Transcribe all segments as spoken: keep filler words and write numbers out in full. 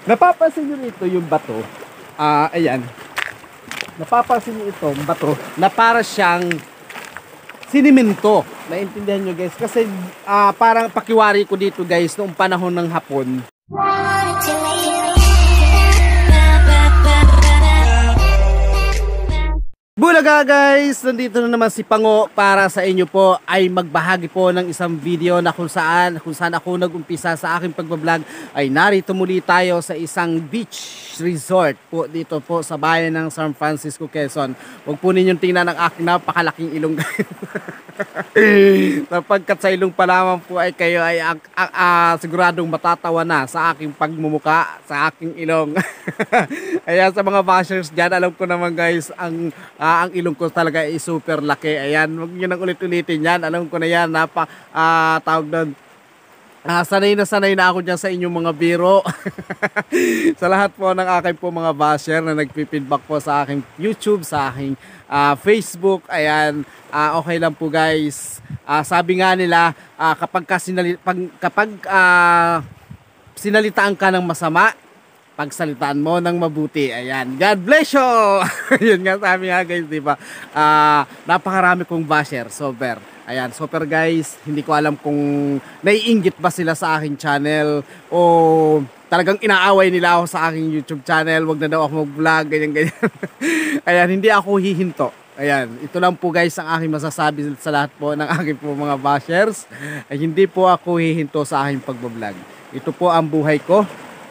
Napapansin nyo rito yung bato. Ah, uh, ayan. Napapansin nyo itong bato na para siyang sinimento. Naintindihan nyo guys? Kasi uh, parang pakiwari ko dito guys noong panahon ng Hapon. Bulaga guys! Nandito na naman si Pango para sa inyo po ay magbahagi po ng isang video na kung saan kung saan ako nag-umpisa sa aking pagbablog ay narito muli tayo sa isang beach resort po dito po sa bayan ng San Francisco, Quezon. Huwag po ninyong tingnan ang aking napakalaking ilong guys. Sapagkat sa ilong pa lamang po ay kayo ay uh, uh, uh, siguradong matatawa na sa aking pagmumuka, sa aking ilong. Ayan, sa mga bashers dyan, alam ko naman guys, ang uh, ang ilong ko talaga ay super laki. Ayan, huwag nyo nang ulit-ulitin yan. Alam ko na yan, napa, uh, tawag doon. Uh, sanay na sanay na ako dyan sa inyong mga biro. Sa lahat po ng aking po mga basher na nagpipeedback po sa aking YouTube, sa aking uh, Facebook. Ayan, uh, okay lang po guys. Uh, sabi nga nila, uh, kapag, ka sinali, pag, kapag uh, sinalitaan ka ng masama, pagsalitaan mo ng mabuti. Ayan, God bless you! Yun nga sabi nga guys, di ba? Uh, napakarami kong basher, super. Ayan, super guys, hindi ko alam kung naiinggit ba sila sa aking channel o talagang inaaway nila ako sa aking YouTube channel. Wag na daw ako mag-vlog, ganyan ganyan. Ayan, hindi ako hihinto. Ayan, ito lang po guys ang aking masasabi sa lahat po ng aking po mga bashers. Ay hindi po ako hihinto sa aking pagbablog. Ito po ang buhay ko.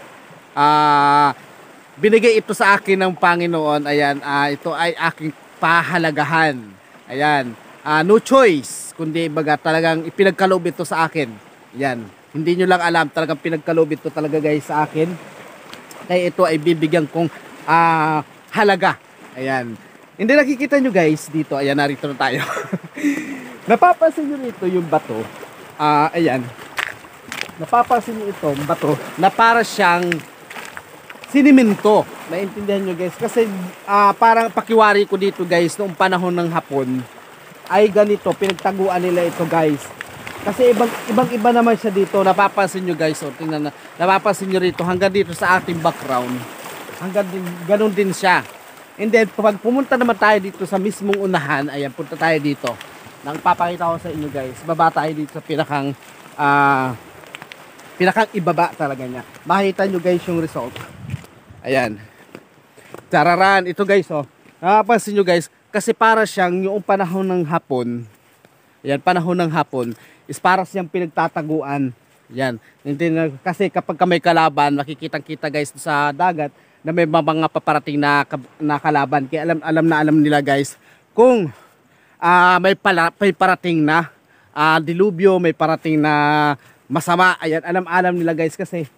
Uh, binigay ito sa akin ng Panginoon. Ayan, uh, ito ay aking pahalagahan. Ayan, uh, no choice kundi baga talagang ipinagkaloob ito sa akin. Ayan, hindi nyo lang alam, talagang pinagkaloob ito talaga guys sa akin. Kaya ito ay bibigyan kong uh, halaga. Ayan, hindi nakikita nyo guys dito. Ayan, narito na tayo. Napapansin nyo rito yung bato. uh, Ayan, napapansin nyo itong bato na para siyang sinimento. Naintindihan nyo guys? Kasi uh, parang pakiwari ko dito guys noong panahon ng Hapon ay ganito, pinagtaguan nila ito guys. Kasi ibang ibang iba naman siya dito. Napapansin nyo guys, o tingnan na, napapansin nyo rito hanggang dito sa ating background. Hanggang din, ganun din siya. And then pag pumunta naman tayo dito sa mismong unahan, ayan, punta tayo dito. Nang papakita ko sa inyo guys, baba tayo dito sa pinakang uh, pinakang ibaba talaga niya. Makita nyo guys yung result. Ayan. Tararan. Ito guys, oh. Napapansin nyo guys, kasi para siyang yung panahon ng Hapon. Ayan, panahon ng Hapon is para siyang pinagtataguan. Ayan. Kasi kapag may kalaban, nakikitang-kita guys sa dagat na may mga paparating na, na kalaban. Kaya alam, alam na alam nila guys kung uh, may, pala, may parating na uh, dilubyo, may parating na masama. Ayan, alam-alam nila guys kasi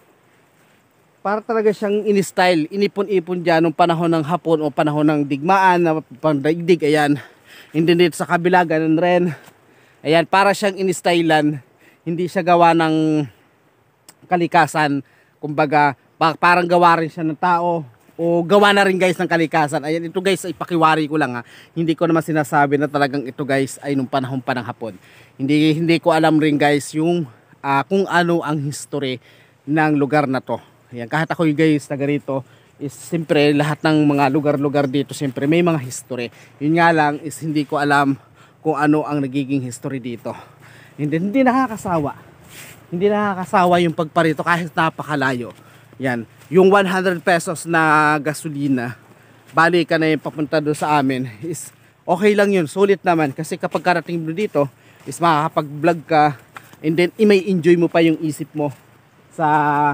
para talaga siyang in-style, inipon-ipon dyan nung panahon ng Hapon o panahon ng digmaan na pandaigdig. Ayan, hindi dito sa kabila, ganun rin. Ayan, para siyang in-stylean, hindi siya gawa ng kalikasan. Kumbaga, parang gawa rin siya ng tao o gawa na rin guys ng kalikasan. Ayan, ito guys ay pakiwari ko lang ha. Hindi ko naman sinasabi na talagang ito guys ay nung panahon pa ng Hapon. Hindi, hindi ko alam rin guys yung uh, kung ano ang history ng lugar na to. Ayan, kahit ako guys taga rito is siyempre lahat ng mga lugar-lugar dito siyempre may mga history. Yun nga lang is hindi ko alam kung ano ang nagiging history dito. Hindi, hindi nakakasawa. Hindi nakakasawa yung pagparito kahit napakalayo. Yan, yung one hundred pesos na gasolina, bali ka na yung papunta doon sa amin is okay lang yun, sulit naman. Kasi kapag karating mo dito is makakapag-vlog ka and then i-may enjoy mo pa yung isip mo sa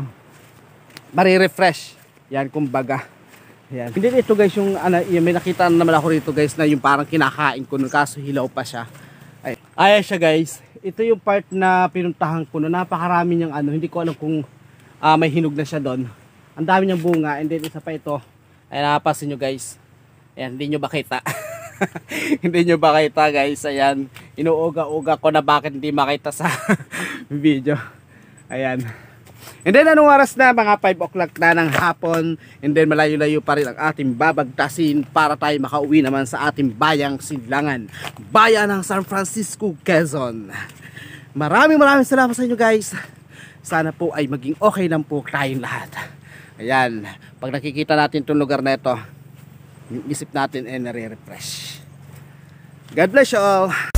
marirefresh. Yan, kumbaga. Yan. Hindi ito guys yung ano, may nakita naman ako rito guys na yung parang kinakain ko nung kaso hilaw pa siya. Ay, ayan siya guys. Ito yung part na pinuntahan ko na napakarami niyang ano, hindi ko alam kung uh, may hinog na siya doon. Ang dami niyang bunga and then isa pa ito. Ay, napapansin nyo guys. Ayan, hindi nyo ba kita? Hindi nyo ba kita guys? Ayan, inuuga-uga ko na bakit hindi makita sa video. Ayan. And then anong oras na? Mga five o'clock na ng hapon. And then malayo-layo pa rin ang ating babagtasin para tayo makauwi naman sa ating bayang Sidlangan, bayan ng San Francisco, Quezon. Maraming maraming salamat sa inyo guys. Sana po ay maging okay lang po tayong lahat. Ayan, pag nakikita natin itong lugar na ito, yung isip natin ay nare-refresh. God bless you all.